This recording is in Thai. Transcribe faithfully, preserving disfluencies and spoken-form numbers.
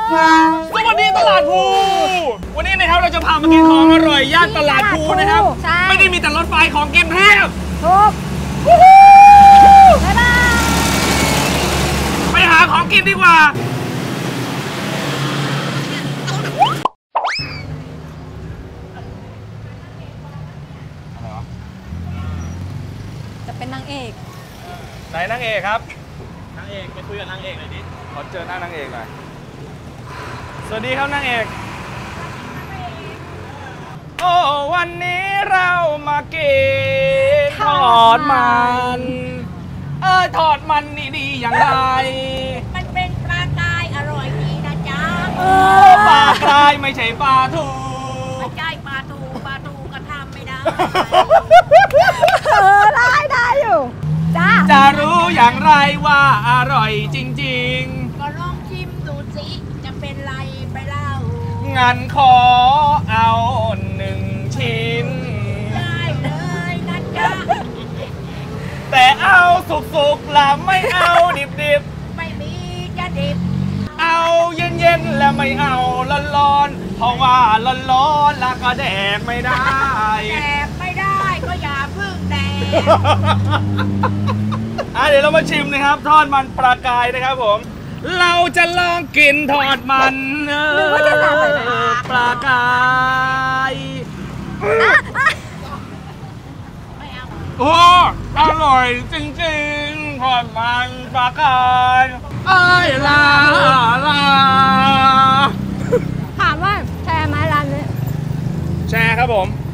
สวัสดีตลาดภูวันนี้นะครับเราจะพามากินของอร่อยย่านตลาดภูนะครับไม่ได้มีแต่รถไฟของกินเพียบถูกบ๊ายบายไปหาของกินดีกว่าจะเป็นนางเอกไหนนางเอกครับนางเอกไปคุยกับนางเอกหน่อยดิขอเจอหน้านางเอกหน่อยสวัสดีครับนางเอกโอ้วันนี้เรามากินทอดมันเออทอดมันนี่ดีอย่างไรมันเป็นปลากายอร่อยดีนะจ๊ะเออปลากายไม่ใช่ปลาทูไม่ใช่ปลาทูปลาทูก็ทำไม่ได้เออได้ได้อยู่จ้าจะรู้อย่างไรว่าอร่อยจริงๆก็ลองชิมดูสิจะเป็นไรไปเล่างั้นขอเอาหนึ่งชิ้นได้เลยนะจ๊ะแต่เอาสุกๆล่ะไม่เอาดิบๆไม่มีจะดิบเอาเย็นๆแล้วไม่เอาร้อนๆเพราะว่าร้อนๆแล้วก็แดกไม่ได้แดกไม่ได้ก็อย่าพึ่งแดกอ่ะเดี๋ยวเรามาชิมนะครับทอดมันปลากายนะครับผมเราจะลองกินทอดมันหรือว่าจะสั่งอะไรปลากายโอ้อร่อยจริงๆทอดมันปลากายเอ้ยลาลาถามว่าแชร์ไหมร้านนี้แชร์ครับผม